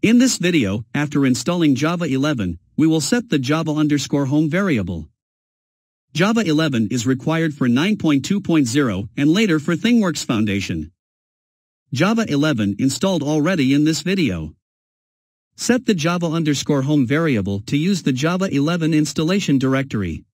In this video, after installing Java 11, we will set the Java_home variable. Java 11 is required for 9.2.0 and later for ThingWorx Foundation. Java 11 installed already in this video. Set the Java_home variable to use the Java 11 installation directory.